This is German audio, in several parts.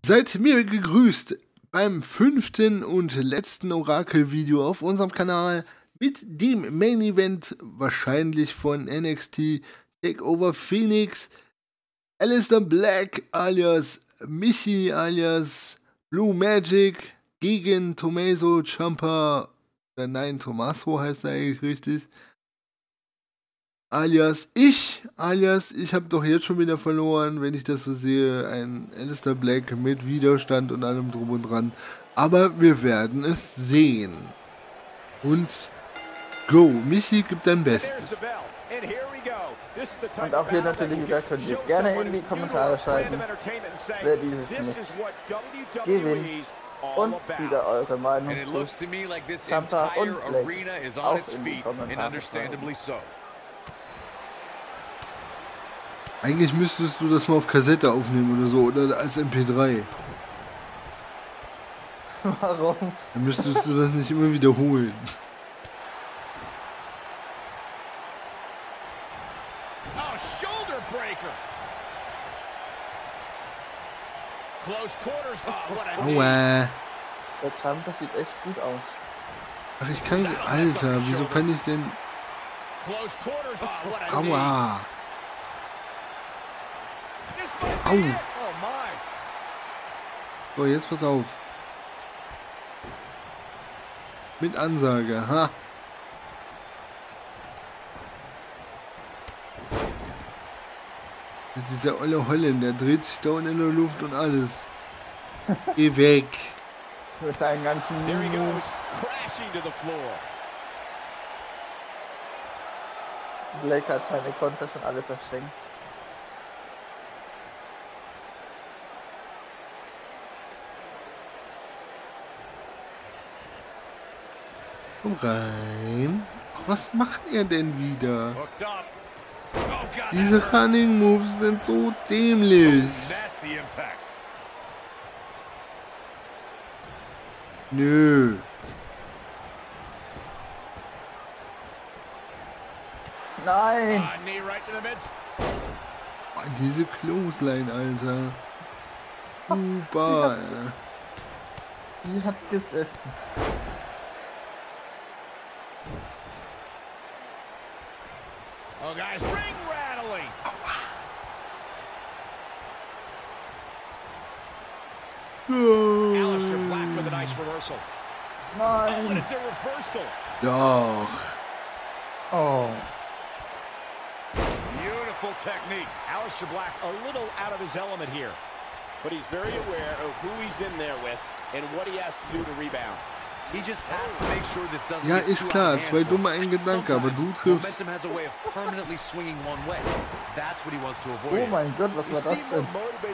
Seid mir gegrüßt beim 5. und letzten Orakel-Video auf unserem Kanal mit dem Main Event, wahrscheinlich von NXT TakeOver Phoenix. Aleister Black alias Michi alias Blue Magic gegen Tommaso Ciampa, nein, Tommaso heißt er eigentlich richtig, alias ich habe doch jetzt schon wieder verloren, wenn ich das so sehe, ein Aleister Black mit Widerstand und allem drum und dran, aber wir werden es sehen. Und go, Michi gibt dein Bestes. Und auch hier natürlich wieder könnt ihr gerne in die Kommentare schreiben, wer dieses Match gewinnt und wieder eure Meinung zu Ciampa und Black auch in die Kommentare schreiben. Eigentlich müsstest du das mal auf Kassette aufnehmen oder so, oder als MP3. Warum? Dann müsstest du das nicht immer wiederholen. Aua. Der Ciampa sieht echt gut aus. Ach, ich kann... Alter, wieso kann ich denn... Aua. Au. So, jetzt pass auf. Mit Ansage, ha. Dieser olle Holländer dreht sich da unten in der Luft und alles. Geh weg. Mit seinen ganzen Moves. Black hat seine Konter schon alle verschenkt. Komm rein. Ach, was macht er denn wieder? Diese Running Moves sind so dämlich. Nö. Nein! Oh, diese Clothesline, Alter. Super. Die hat gesessen. Oh, guys, ring rattling. Aleister Black with a nice reversal. Nein! Oh, and it's a reversal. Doch. Oh. Beautiful technique. Aleister Black a little out of his element here, but he's very aware of who he's in there with and what he has to do to rebound. Ja, ist klar, zwei dumme, ein Gedanke, aber du triffst. Oh mein Gott, was war das denn?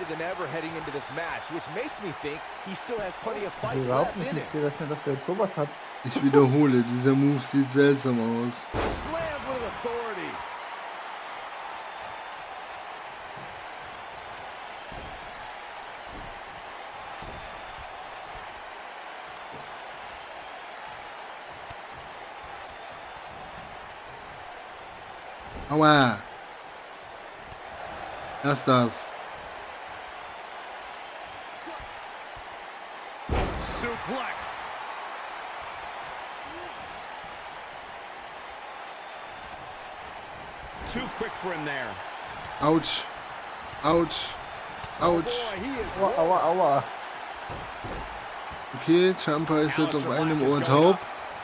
Ich überhaupt nicht mit gerechnet, dass der jetzt sowas hat. Ich wiederhole, dieser Move sieht seltsam aus. Aua. Lass das. Suplex. Too quick for him there. Autsch. Autsch. Autsch. Aua, aua, aua. Okay, Ciampa ist jetzt auf einem Ohr taub.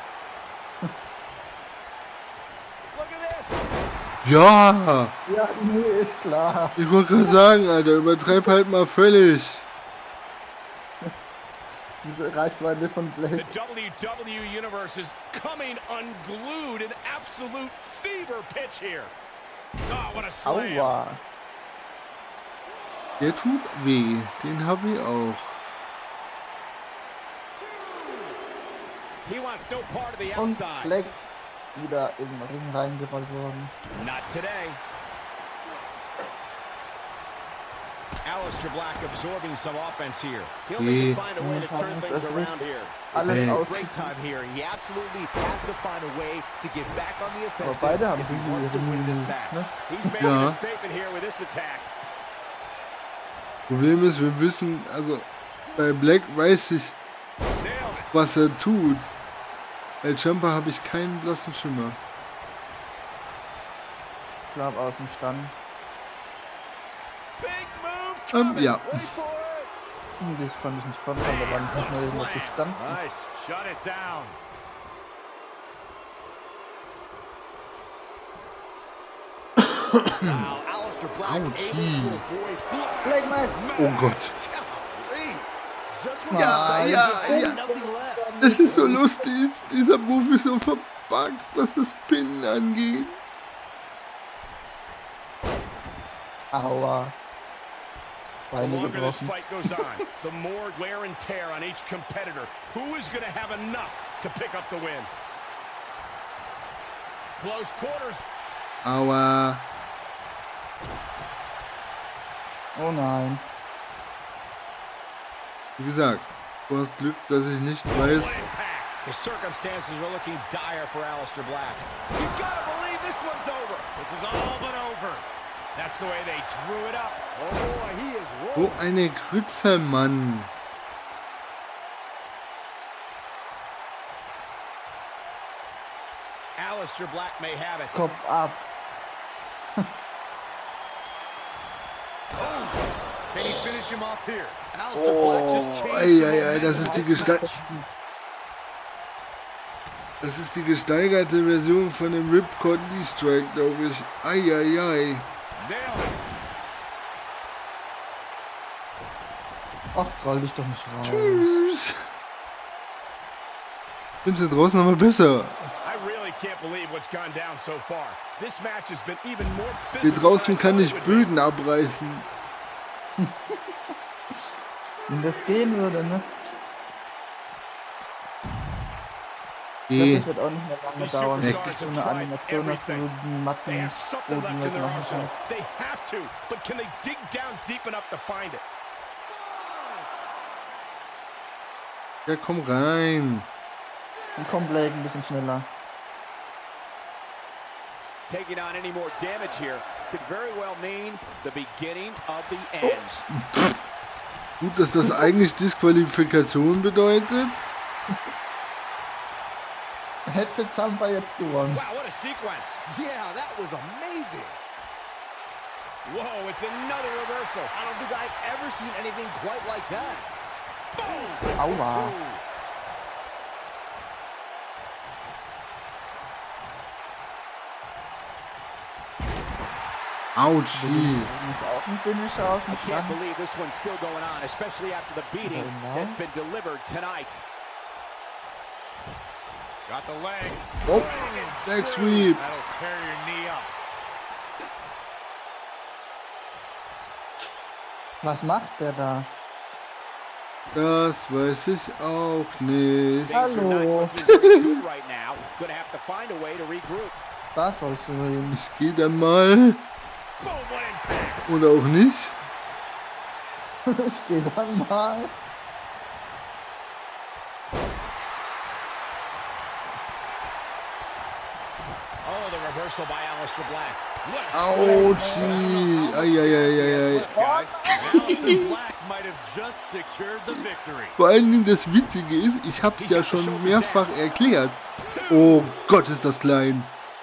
Ja! Ja, nee, ist klar. Ich wollte gerade sagen, Alter, übertreib halt mal völlig. Diese Reichweite von Black. The WWE Universe is coming unglued in absolute fever pitch here. Oh, what a slam. Aua. Der tut weh. Den hab ich auch. He wants no part of the Und outside. Black wieder in den Ring reingerollt worden. Not today. Aleister Black absorbing some offense here. He'll need to find a way to turn things around here. Alles aus. Great time here. He absolutely has to find a way to get back on the Aber offensive beide haben if he die wants to win this Moves, match. ne? He's making a statement here with this attack. Problem ist, wir wissen, also Bei Black weiß ich, was er tut. Bei Ciampa habe ich keinen blassen Schimmer. Ich glaube aus dem Stand. Ja. Das konnte ich nicht kontern, da war nicht mehr irgendwas gestanden. Autschi. Black Mass. Oh Gott. Ja. Das ist so lustig. Dieser Move ist so verbuggt, was das Pinnen angeht. Aua. Beine gebrochen. Aua. Oh nein. Wie gesagt, du hast Glück, dass ich nicht weiß. The circumstances are looking dire for Aleister Black. You gotta believe this one's over. This is all but over. That's the way they drew it up. Oh boy, he is rolling. Oh, eine Grütze, Mann. Aleister Black may have it. Kopf ab. Can he finish him off here? Oh, ey, das ist die Das ist die gesteigerte Version von dem Ripcord Knee Strike, glaube ich. Eieiei. Ach, roll dich doch nicht raus. Tschüss. Findest du draußen nochmal besser? Hier draußen kann ich Böden abreißen. Wenn das gehen würde, ne? Nee. Das wird auch nicht mehr lange dauern. Weg. So eine Animation, dass du den Matten oben wegmachen kannst. Ja, komm rein. Und komm, Blake, ein bisschen schneller. Taking on any more damage here could very well mean the beginning of the end. Gut, dass das eigentlich Disqualifikation bedeutet. Hätte Ciampa jetzt gewonnen. Wow, what a sequence. Yeah, that was amazing. Whoa, it's another reversal. I don't think I've ever seen anything quite like that. Boom! Aua. Autsch. Auch ein Finisher aus dem I can't Stand. believe this one's still going on, especially after the beating that's been delivered tonight. Got the leg. Oh, leg sweep. That'll tear your knee up. Was macht der da? Das weiß ich auch nicht. Hallo. Right now. Gonna have to find a way to regroup. Da sollst du hin. Ich gehe dann mal. Oder auch nicht. Ich geh dann mal. Oh, the reversal by Aleister Black. Autschi. Eieieiei. Vor allen Dingen das Witzige ist, ich habe es ja schon mehrfach erklärt. Oh Gott, ist das klein.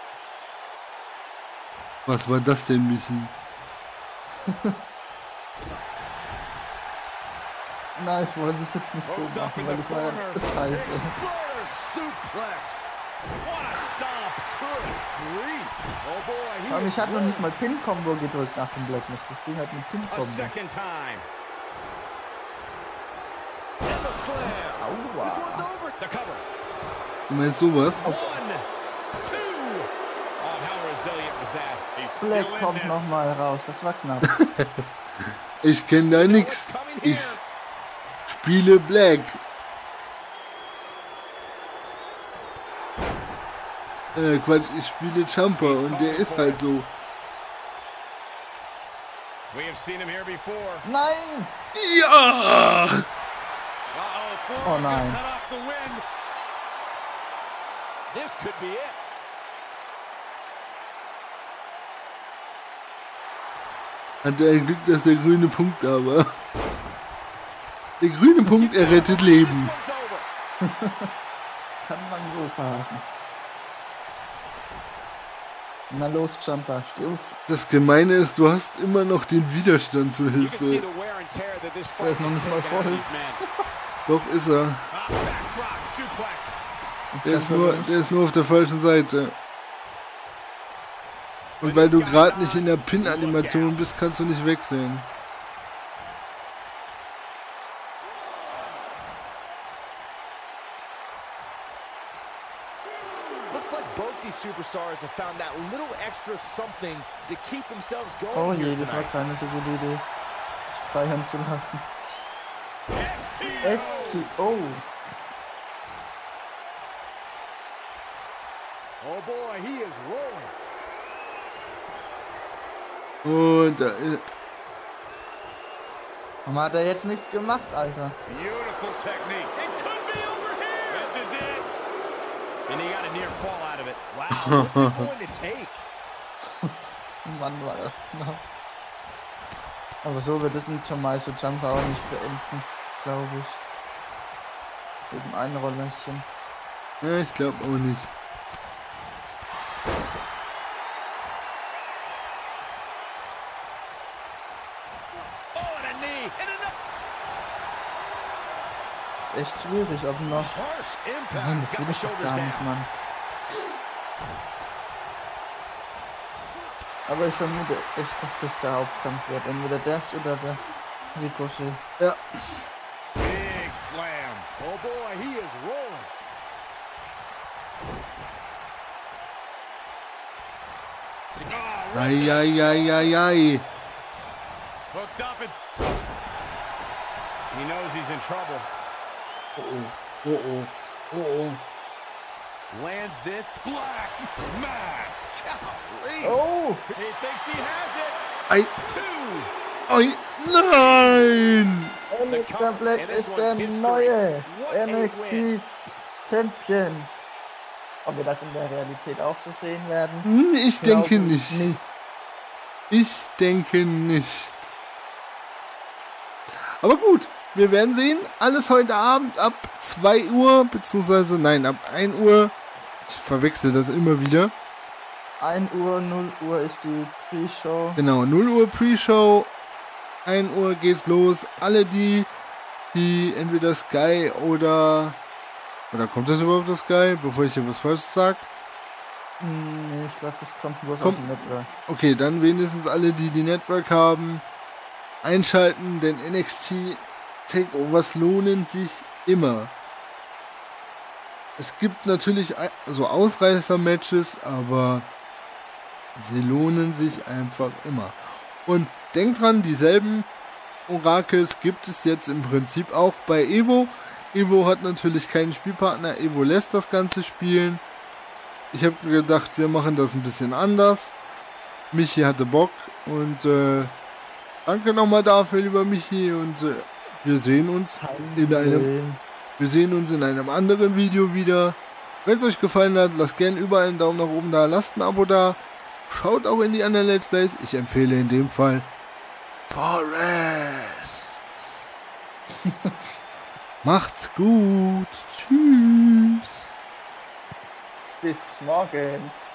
Was war das denn, Michi? Nein, ich wollte es jetzt nicht so machen, weil das war ja scheiße. Und ich habe noch nicht mal Pin-Combo gedrückt nach dem Blackness. Das Ding hat eine Pin-Combo. Aua. Du meinst sowas? Black kommt nochmal raus. Das war knapp. Ich kenne da nix. Ich spiele Black. Quatsch, ich spiele Ciampa und der ist halt so. Nein! Ja! Oh nein. Hat er ein Glück, dass der grüne Punkt da war. Der grüne Punkt errettet Leben. Kann man so sagen. Na los, Jumper, steh auf. Das Gemeine ist, du hast immer noch den Widerstand zur Hilfe. Der ist noch nicht mal voll. Doch ist er. Der ist nur auf der falschen Seite. Und weil du gerade nicht in der Pin-Animation bist, kannst du nicht wechseln. Oh je, das war keine so gute Idee, feiern zu lassen. STO. Oh boy, he is rolling. Und da ist... Warum hat er jetzt nichts gemacht, Alter? Beautiful technique. It could be over here. This is it. And he got a near fall out of it. Wow, what's it going to take? Mann, war das knapp. Aber so wird es ein Tommaso Ciampa auch nicht beenden, glaube ich. Eben ein Rollerchen. Ja, ich glaube auch nicht. Echt schwierig, ob noch. Nein, das will ich doch gar nicht, Mann. Aber ich vermute echt, dass das der Hauptkampf wird. Entweder das oder der Ricochet. Ja. Big slam. Oh boy, he is rolling. Ai. Hooked up and he knows he's in trouble. Oh. Lands this black mass. Oh! He thinks he has it. Ai, nein! Aleister Black ist der neue NXT Champion. Ob wir das in der Realität auch so sehen werden? Ich denke nicht. Ich denke nicht. Aber gut, wir werden sehen. Alles heute Abend ab 2 Uhr, beziehungsweise nein, ab 1 Uhr. Ich verwechsel das immer wieder. 1 Uhr, 0 Uhr ist die Pre-Show. Genau, 0 Uhr Pre-Show. 1 Uhr geht's los. Alle die entweder Sky oder kommt das überhaupt auf Sky, bevor ich hier was Falsches sag? Nee, ich glaube, das kommt bloß auf dem Network. Okay, dann wenigstens alle, die Network haben, einschalten, denn NXT Takeovers lohnen sich immer. Es gibt natürlich so Ausreißer-Matches, aber sie lohnen sich einfach immer. Und denkt dran, dieselben Orakels gibt es jetzt im Prinzip auch bei Evo. Evo hat natürlich keinen Spielpartner, Evo lässt das Ganze spielen. Ich habe gedacht, wir machen das ein bisschen anders. Michi hatte Bock und danke nochmal dafür, lieber Michi, und wir sehen uns in einem anderen Video wieder. Wenn es euch gefallen hat, lasst gerne überall einen Daumen nach oben da, lasst ein Abo da. Schaut auch in die anderen Let's Plays. Ich empfehle in dem Fall Forest. Macht's gut. Tschüss. Bis morgen.